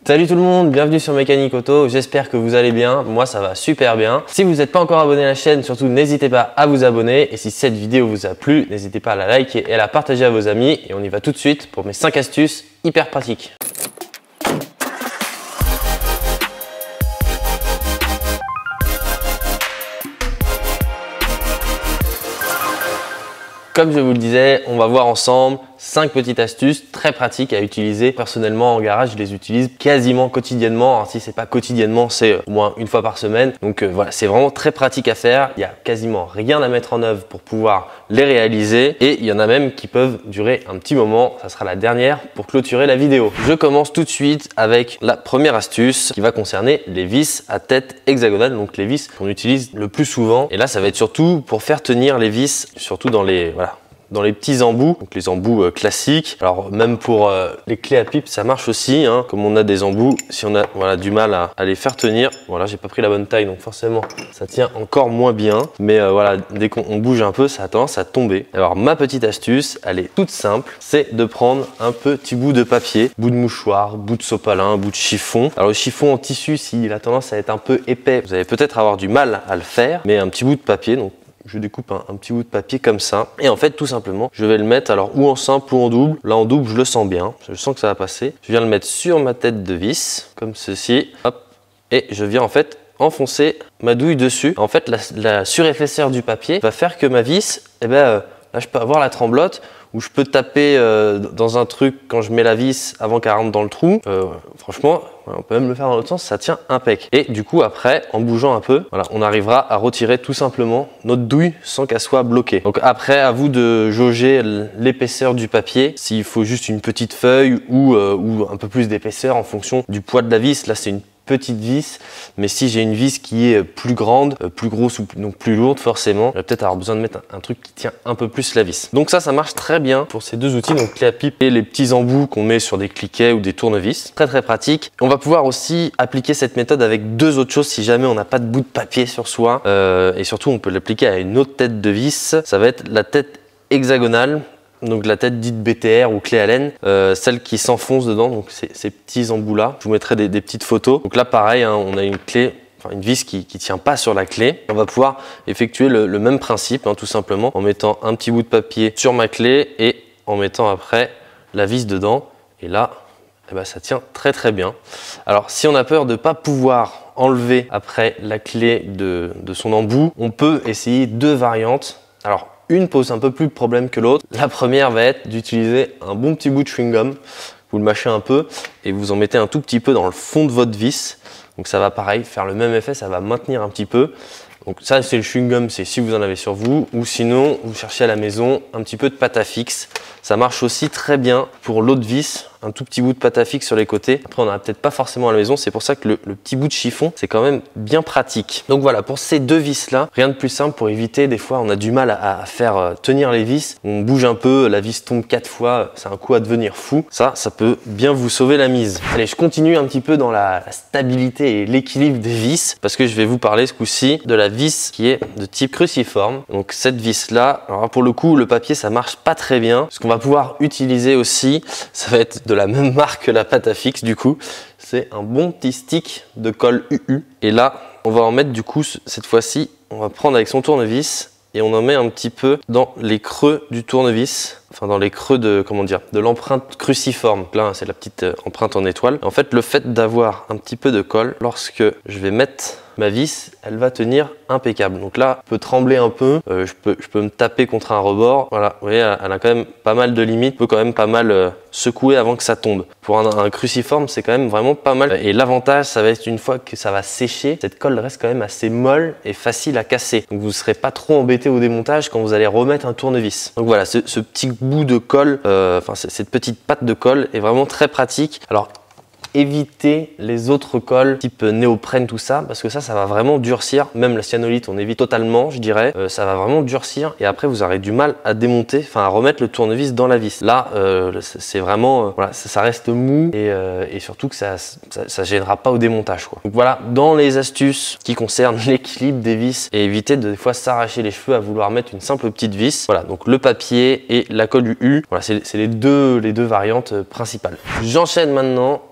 Salut tout le monde, bienvenue sur Mécanique Auto, j'espère que vous allez bien, moi ça va super bien. Si vous n'êtes pas encore abonné à la chaîne, surtout n'hésitez pas à vous abonner et si cette vidéo vous a plu, n'hésitez pas à la liker et à la partager à vos amis et on y va tout de suite pour mes 5 astuces hyper pratiques. Comme je vous le disais, on va voir ensemble 5 petites astuces très pratiques à utiliser. Personnellement, en garage, je les utilise quasiment quotidiennement. Alors, si c'est pas quotidiennement, c'est au moins une fois par semaine. Donc voilà, c'est vraiment très pratique à faire. Il y a quasiment rien à mettre en œuvre pour pouvoir les réaliser. Et il y en a même qui peuvent durer un petit moment. Ça sera la dernière pour clôturer la vidéo. Je commence tout de suite avec la première astuce qui va concerner les vis à tête hexagonale. Donc les vis qu'on utilise le plus souvent. Et là, ça va être surtout pour faire tenir les vis, surtout dans les dans les petits embouts, donc les embouts classiques. Alors même pour les clés à pipe, ça marche aussi, hein. Comme on a des embouts, si on a du mal à les faire tenir, voilà, j'ai pas pris la bonne taille, donc forcément ça tient encore moins bien. Mais voilà, dès qu'on bouge un peu, ça a tendance à tomber. Alors ma petite astuce, elle est toute simple, c'est de prendre un petit bout de papier, bout de mouchoir, bout de sopalin, bout de chiffon. Alors le chiffon en tissu, s'il a tendance à être un peu épais, vous allez peut-être avoir du mal à le faire, mais un petit bout de papier, donc je découpe un petit bout de papier comme ça et en fait tout simplement je vais le mettre alors ou en simple ou en double. Là en double je le sens bien, je sens que ça va passer. Je viens le mettre sur ma tête de vis comme ceci, hop, et je viens en fait enfoncer ma douille dessus. En fait la surépaisseur du papier va faire que ma vis, là je peux avoir la tremblote où je peux taper dans un truc quand je mets la vis avant qu'elle rentre dans le trou. Franchement, on peut même le faire dans l'autre sens, ça tient impec. Et du coup après, en bougeant un peu, voilà, on arrivera à retirer tout simplement notre douille sans qu'elle soit bloquée. Donc après, à vous de jauger l'épaisseur du papier, s'il faut juste une petite feuille ou un peu plus d'épaisseur en fonction du poids de la vis. Là c'est une petite vis, mais si j'ai une vis qui est plus grande, plus grosse ou donc plus lourde forcément, je vais peut-être avoir besoin de mettre un truc qui tient un peu plus la vis. Donc ça marche très bien pour ces deux outils, donc clé à pipe et les petits embouts qu'on met sur des cliquets ou des tournevis. Très pratique. On va pouvoir aussi appliquer cette méthode avec deux autres choses si jamais on n'a pas de bout de papier sur soi et surtout on peut l'appliquer à une autre tête de vis. Ça va être la tête hexagonale. Donc la tête dite BTR ou clé Allen, celle qui s'enfonce dedans, donc ces petits embouts là. Je vous mettrai des petites photos. Donc là pareil, hein, on a une clé, enfin une vis qui tient pas sur la clé. On va pouvoir effectuer le même principe, hein, tout simplement, en mettant un petit bout de papier sur ma clé et en mettant après la vis dedans. Et là, ça tient très bien. Alors si on a peur de ne pas pouvoir enlever après la clé de son embout, on peut essayer deux variantes. Alors une pose un peu plus de problème que l'autre. La première va être d'utiliser un bon petit bout de chewing-gum. Vous le mâchez un peu et vous en mettez un tout petit peu dans le fond de votre vis. Donc ça va pareil faire le même effet, ça va maintenir un petit peu. Donc ça c'est le chewing-gum, c'est si vous en avez sur vous. Ou sinon vous cherchez à la maison un petit peu de pâte à fixe. Ça marche aussi très bien pour l'autre vis. Un tout petit bout de pâte à fixe sur les côtés. Après on n'en a peut-être pas forcément à la maison, c'est pour ça que le petit bout de chiffon c'est quand même bien pratique. Donc voilà, pour ces deux vis là, rien de plus simple pour éviter, des fois on a du mal à faire tenir les vis. On bouge un peu, la vis tombe 4 fois, c'est un coup à devenir fou. Ça peut bien vous sauver la mise. Allez, je continue un petit peu dans la stabilité et l'équilibre des vis parce que je vais vous parler ce coup-ci de la vis qui est de type cruciforme. Donc cette vis là, alors pour le coup le papier ça marche pas très bien. Ce qu'on va pouvoir utiliser aussi, ça va être de la même marque que la pâte à fixe du coup, c'est un bon petit stick de colle UU. Et là, on va en mettre du coup, cette fois-ci, on va prendre avec son tournevis et on en met un petit peu dans les creux du tournevis, enfin dans les creux de, comment dire, de l'empreinte cruciforme. Là, c'est la petite empreinte en étoile. En fait, le fait d'avoir un petit peu de colle, lorsque je vais mettre ma vis, elle va tenir impeccable. Donc là, je peux trembler un peu, je peux me taper contre un rebord. Voilà, vous voyez, elle a quand même pas mal de limites, peut quand même pas mal secouer avant que ça tombe. Pour un cruciforme, c'est quand même vraiment pas mal. Et l'avantage, ça va être une fois que ça va sécher, cette colle reste quand même assez molle et facile à casser. Donc vous ne serez pas trop embêté au démontage quand vous allez remettre un tournevis. Donc voilà, ce petit bout de colle, cette petite patte de colle est vraiment très pratique. Alors éviter les autres colles type néoprène, tout ça, parce que ça va vraiment durcir. Même la cyanolite, on évite totalement, je dirais. Ça va vraiment durcir et après vous aurez du mal à démonter, enfin à remettre le tournevis dans la vis. Là, c'est vraiment, voilà, ça reste mou et surtout que ça gênera pas au démontage, quoi. Donc voilà, dans les astuces qui concernent l'équilibre des vis et éviter de des fois s'arracher les cheveux à vouloir mettre une simple petite vis. Voilà, donc le papier et la colle UU, voilà, c'est les deux variantes principales. J'enchaîne maintenant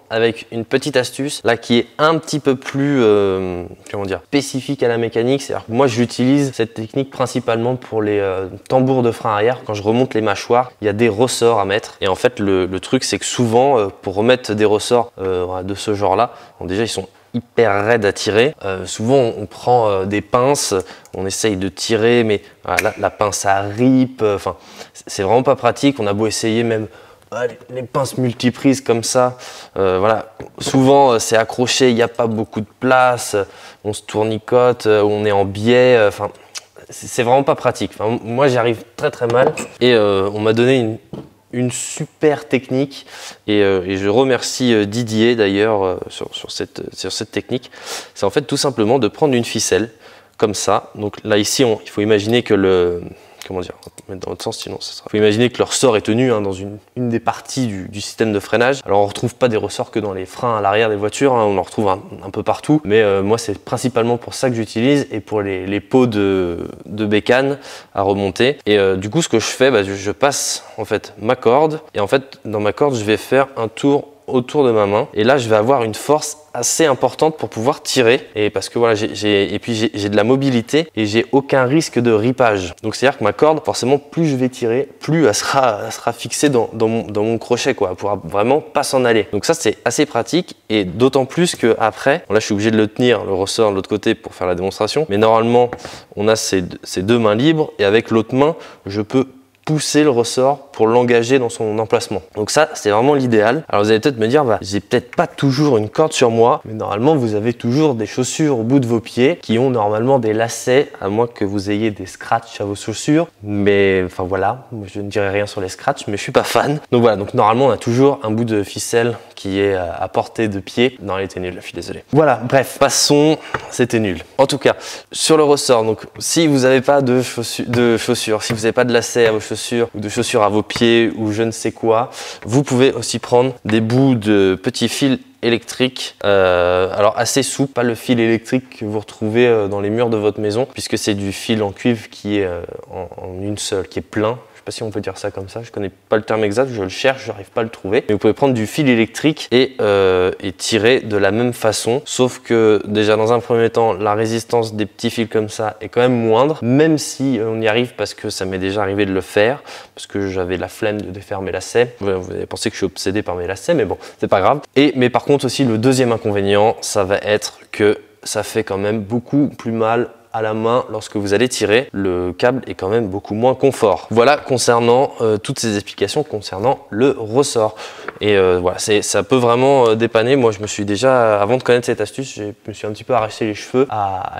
avec une petite astuce là qui est un petit peu plus comment dire, spécifique à la mécanique. C'est-à-dire que moi j'utilise cette technique principalement pour les tambours de frein arrière. Quand je remonte les mâchoires, il y a des ressorts à mettre. Et en fait le truc c'est que souvent pour remettre des ressorts de ce genre là, déjà ils sont hyper raide à tirer. Souvent on prend des pinces, on essaye de tirer, mais voilà, la pince à rip, enfin c'est vraiment pas pratique. On a beau essayer même les pinces multiprises comme ça, voilà, souvent c'est accroché, il n'y a pas beaucoup de place, on se tournicote, on est en biais, enfin c'est vraiment pas pratique. Enfin, moi j'y arrive très mal et on m'a donné une super technique et je remercie Didier d'ailleurs sur cette technique. C'est en fait tout simplement de prendre une ficelle comme ça. Donc là ici il faut imaginer que comment dire, mettre dans l'autre sens sinon ça sera. Il faut imaginer que le ressort est tenu dans une des parties du système de freinage. Alors on ne retrouve pas des ressorts que dans les freins à l'arrière des voitures, on en retrouve un peu partout, mais moi c'est principalement pour ça que j'utilise et pour les pots de bécane à remonter. Et du coup ce que je fais, je passe en fait ma corde et en fait dans ma corde je vais faire un tour autour de ma main et là je vais avoir une force assez importante pour pouvoir tirer et parce que voilà j'ai de la mobilité et j'ai aucun risque de ripage. Donc c'est à dire que ma corde forcément plus je vais tirer plus elle sera fixée dans mon crochet quoi, elle pourra vraiment pas s'en aller. Donc ça c'est assez pratique et d'autant plus que après là je suis obligé de le tenir le ressort de l'autre côté pour faire la démonstration, mais normalement on a ces deux mains libres et avec l'autre main je peux pousser le ressort pour l'engager dans son emplacement. Donc ça, c'est vraiment l'idéal. Alors vous allez peut-être me dire, j'ai peut-être pas toujours une corde sur moi, mais normalement vous avez toujours des chaussures au bout de vos pieds qui ont normalement des lacets, à moins que vous ayez des scratchs à vos chaussures. Mais enfin voilà, moi, je ne dirai rien sur les scratchs, mais je suis pas fan. Donc voilà, donc normalement on a toujours un bout de ficelle qui est à portée de pied. Non, elle était nulle, je suis désolé. Voilà, bref, passons, c'était nul. En tout cas, sur le ressort, donc si vous n'avez pas de chaussures, si vous n'avez pas de lacets à vos chaussures ou de chaussures à vos pieds ou je ne sais quoi, vous pouvez aussi prendre des bouts de petits fils électriques, alors assez souple, pas le fil électrique que vous retrouvez dans les murs de votre maison, puisque c'est du fil en cuivre qui est en une seule, qui est plein. Je sais pas si on peut dire ça comme ça, je connais pas le terme exact, je le cherche, je n'arrive pas à le trouver. Mais vous pouvez prendre du fil électrique et tirer de la même façon, sauf que déjà dans un premier temps, la résistance des petits fils comme ça est quand même moindre, même si on y arrive parce que ça m'est déjà arrivé de le faire, parce que j'avais la flemme de défaire mes lacets. Vous avez pensé que je suis obsédé par mes lacets, mais bon, c'est pas grave. Mais par contre aussi, le deuxième inconvénient, ça va être que ça fait quand même beaucoup plus mal à la main lorsque vous allez tirer. Le câble est quand même beaucoup moins confort. Voilà concernant toutes ces explications concernant le ressort. Et voilà, ça peut vraiment dépanner. Moi je me suis déjà, avant de connaître cette astuce, je me suis un petit peu arraché les cheveux à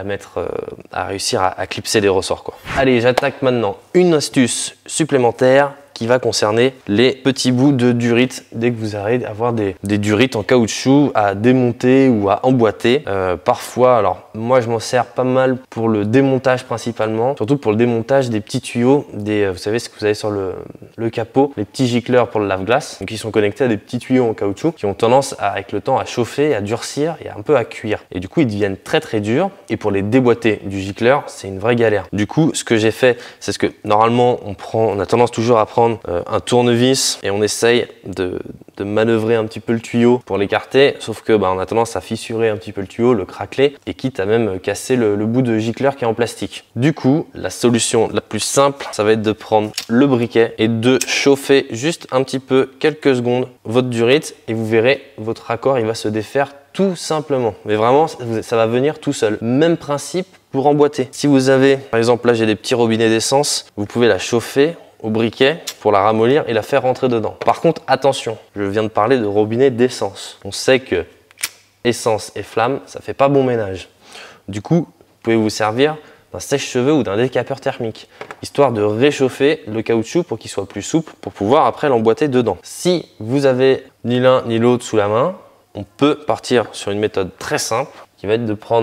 réussir à clipser les ressorts quoi. Allez, j'attaque maintenant une astuce supplémentaire qui va concerner les petits bouts de durite. Dès que vous allez avoir des durites en caoutchouc à démonter ou à emboîter, parfois, alors moi je m'en sers pas mal pour le démontage principalement, surtout pour le démontage des petits tuyaux, vous savez ce que vous avez sur le capot, les petits gicleurs pour le lave-glace, qui sont connectés à des petits tuyaux en caoutchouc qui ont tendance avec le temps à chauffer, à durcir et un peu à cuire. Et du coup ils deviennent très durs et pour les déboîter du gicleur, c'est une vraie galère. Du coup ce que j'ai fait, c'est ce que normalement on a tendance toujours à prendre un tournevis et on essaye de manœuvrer un petit peu le tuyau pour l'écarter, sauf que on a tendance à fissurer un petit peu le tuyau, le craqueler et quitte à même casser le bout de gicleur qui est en plastique. Du coup, la solution la plus simple, ça va être de prendre le briquet et de chauffer juste un petit peu, quelques secondes, votre durite et vous verrez, votre raccord il va se défaire tout simplement. Mais vraiment, ça va venir tout seul. Même principe pour emboîter. Si vous avez, par exemple là j'ai des petits robinets d'essence, vous pouvez la chauffer au briquet pour la ramollir et la faire rentrer dedans. Par contre, attention, je viens de parler de robinet d'essence. On sait que essence et flamme, ça fait pas bon ménage. Du coup, vous pouvez vous servir d'un sèche-cheveux ou d'un décapeur thermique, histoire de réchauffer le caoutchouc pour qu'il soit plus souple, pour pouvoir après l'emboîter dedans. Si vous avez ni l'un ni l'autre sous la main, on peut partir sur une méthode très simple qui va être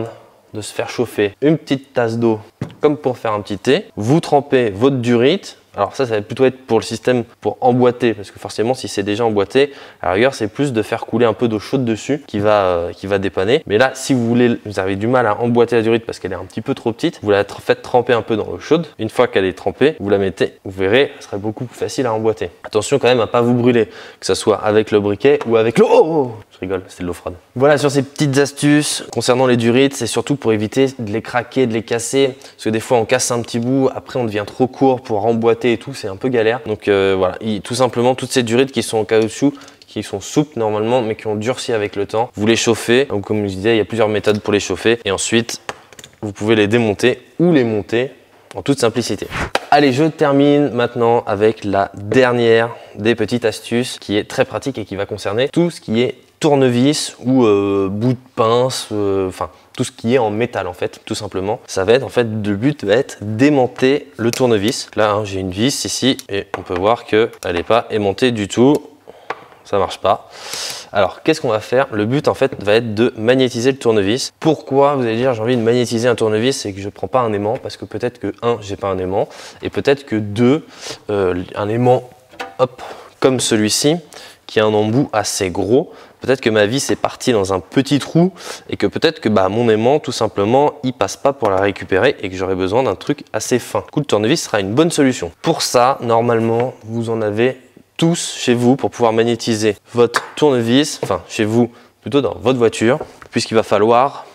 de se faire chauffer une petite tasse d'eau comme pour faire un petit thé. Vous trempez votre durite. Alors ça va plutôt être pour le système pour emboîter, parce que forcément si c'est déjà emboîté, à la rigueur c'est plus de faire couler un peu d'eau chaude dessus qui va dépanner. Mais là si vous avez du mal à emboîter la durite parce qu'elle est un petit peu trop petite, vous la faites tremper un peu dans l'eau chaude. Une fois qu'elle est trempée, vous la mettez, vous verrez, ce serait beaucoup plus facile à emboîter. Attention quand même à pas vous brûler, que ce soit avec le briquet ou avec l'eau. Oh, Je rigole, c'est de l'eau froide. Voilà, sur ces petites astuces concernant les durites, c'est surtout pour éviter de les craquer, de les casser. Parce que des fois, on casse un petit bout, après on devient trop court pour remboîter et tout, c'est un peu galère. Donc voilà, tout simplement, toutes ces durites qui sont en caoutchouc, qui sont souples normalement, mais qui ont durci avec le temps, vous les chauffez. Donc comme je disais, il y a plusieurs méthodes pour les chauffer. Et ensuite, vous pouvez les démonter ou les monter en toute simplicité. Allez, je termine maintenant avec la dernière des petites astuces qui est très pratique et qui va concerner tout ce qui est tournevis ou bout de pince, enfin tout ce qui est en métal en fait, tout simplement. Ça va être en fait, le but va être d'aimanter le tournevis. Là, hein, j'ai une vis ici et on peut voir qu'elle n'est pas aimantée du tout. Ça marche pas. Alors, qu'est-ce qu'on va faire? Le but, en fait, va être de magnétiser le tournevis. Pourquoi, vous allez dire, j'ai envie de magnétiser un tournevis? C'est que je ne prends pas un aimant, parce que peut-être que, j'ai pas un aimant, et peut-être que un aimant, hop, comme celui-ci, qui a un embout assez gros, peut-être que ma vis est partie dans un petit trou, et que peut-être que mon aimant, tout simplement, il passe pas pour la récupérer, et que j'aurai besoin d'un truc assez fin. Du coup, le tournevis sera une bonne solution. Pour ça, normalement, vous en avez tous chez vous pour pouvoir magnétiser votre tournevis, enfin chez vous, plutôt dans votre voiture, puisqu'il va falloir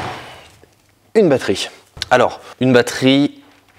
une batterie. Alors, une batterie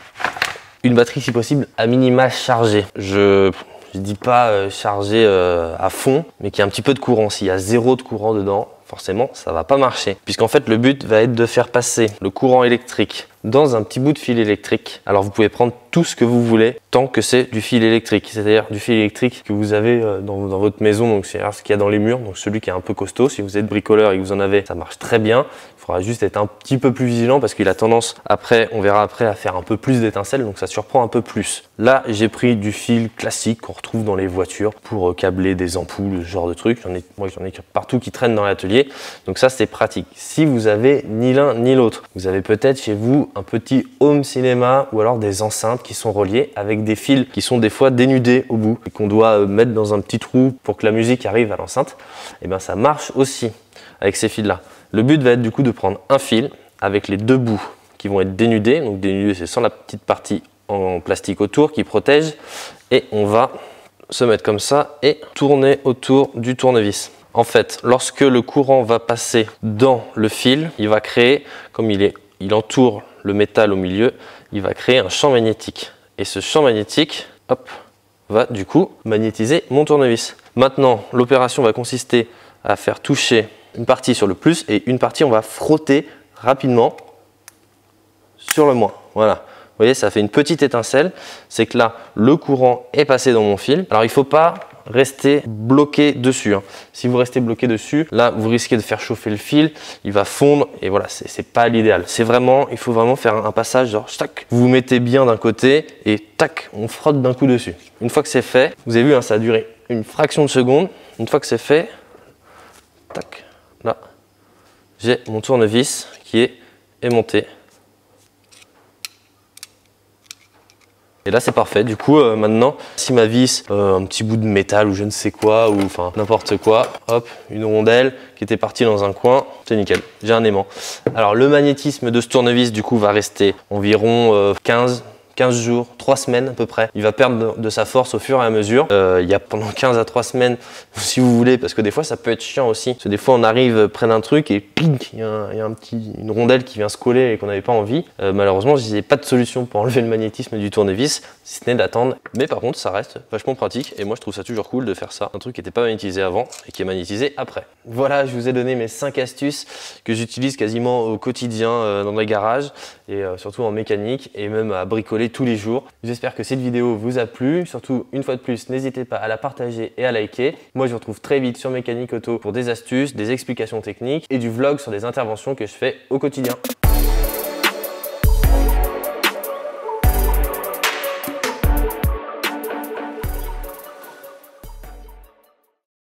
si possible à minima chargée. Je dis pas chargée à fond, mais qui a un petit peu de courant. S'il y a 0 de courant dedans, forcément ça va pas marcher, puisqu'en fait le but va être de faire passer le courant électrique dans un petit bout de fil électrique. Alors vous pouvez prendre tout ce que vous voulez tant que c'est du fil électrique, c'est-à-dire du fil électrique que vous avez dans votre maison, donc c'est ce qu'il y a dans les murs, donc celui qui est un peu costaud. Si vous êtes bricoleur et que vous en avez, ça marche très bien. Il faudra juste être un petit peu plus vigilant parce qu'il a tendance après, on verra après, à faire un peu plus d'étincelles, donc ça surprend un peu plus. Là j'ai pris du fil classique qu'on retrouve dans les voitures pour câbler des ampoules, ce genre de trucs. Moi j'en ai partout qui traînent dans l'atelier, donc ça c'est pratique. Si vous avez ni l'un ni l'autre, vous avez peut-être chez vous un petit home cinéma ou alors des enceintes qui sont reliées avec des fils qui sont des fois dénudés au bout et qu'on doit mettre dans un petit trou pour que la musique arrive à l'enceinte. Et bien ça marche aussi avec ces fils là. Le but va être du coup de prendre un fil avec les deux bouts qui vont être dénudés, donc dénudés c'est sans la petite partie en plastique autour qui protège, et on va se mettre comme ça et tourner autour du tournevis. En fait, lorsque le courant va passer dans le fil, il va créer, comme il entoure le métal au milieu, il va créer un champ magnétique. Et ce champ magnétique, hop, va du coup magnétiser mon tournevis. Maintenant, l'opération va consister à faire toucher une partie sur le plus et une partie on va frotter rapidement sur le moins. Voilà. Vous voyez, ça fait une petite étincelle. C'est que là, le courant est passé dans mon fil. Alors, il ne faut pas rester bloqué dessus. Si vous restez bloqué dessus, là, vous risquez de faire chauffer le fil. Il va fondre et voilà, c'est pas l'idéal. Il faut vraiment faire un passage genre, tac, vous vous mettez bien d'un côté et tac, on frotte d'un coup dessus. Une fois que c'est fait, vous avez vu, ça a duré une fraction de seconde. Une fois que c'est fait, tac, là, j'ai mon tournevis qui est aimanté. Et là c'est parfait, du coup maintenant si ma vis, un petit bout de métal ou je ne sais quoi, ou enfin n'importe quoi, hop, une rondelle qui était partie dans un coin, c'est nickel, j'ai un aimant. Alors le magnétisme de ce tournevis du coup va rester environ 15 jours, 3 semaines à peu près. Il va perdre de sa force au fur et à mesure. Il y a pendant 15 à 3 semaines, si vous voulez, parce que des fois ça peut être chiant aussi. Parce que des fois on arrive près d'un truc et ping, il y a une rondelle qui vient se coller et qu'on n'avait pas envie. Malheureusement, je n'ai pas de solution pour enlever le magnétisme du tournevis, si ce n'est d'attendre. Mais par contre, ça reste vachement pratique et moi je trouve ça toujours cool de faire ça. Un truc qui n'était pas magnétisé avant et qui est magnétisé après. Voilà, je vous ai donné mes 5 astuces que j'utilise quasiment au quotidien dans les garages et surtout en mécanique et même à bricoler tous les jours. J'espère que cette vidéo vous a plu. Surtout, une fois de plus, n'hésitez pas à la partager et à liker. Moi, je vous retrouve très vite sur Mécanique Auto pour des astuces, des explications techniques et du vlog sur des interventions que je fais au quotidien.